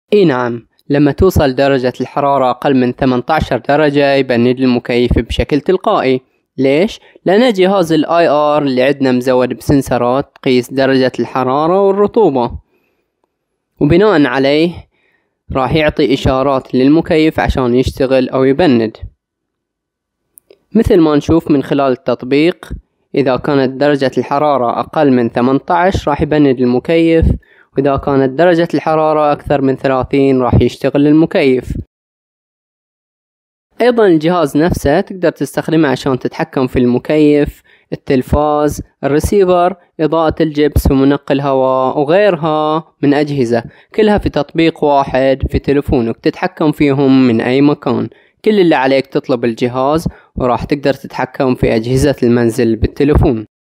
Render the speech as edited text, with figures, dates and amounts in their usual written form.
اي نعم، لما توصل درجة الحرارة أقل من 18 درجة يبند المكيف بشكل تلقائي. ليش؟ لأن جهاز ال IR اللي عندنا مزود بسنسرات تقيس درجة الحرارة والرطوبة، وبناء عليه راح يعطي إشارات للمكيف عشان يشتغل أو يبند. مثل ما نشوف من خلال التطبيق، إذا كانت درجة الحرارة أقل من 18 راح يبند المكيف، وإذا كانت درجة الحرارة أكثر من 30 راح يشتغل المكيف. أيضا الجهاز نفسه تقدر تستخدمه عشان تتحكم في المكيف، التلفاز، الرسيفر، إضاءة الجبس ومنقل هواء وغيرها من أجهزة، كلها في تطبيق واحد في تلفونك تتحكم فيهم من أي مكان. كل اللي عليك تطلب الجهاز وراح تقدر تتحكم في أجهزة المنزل بالتلفون.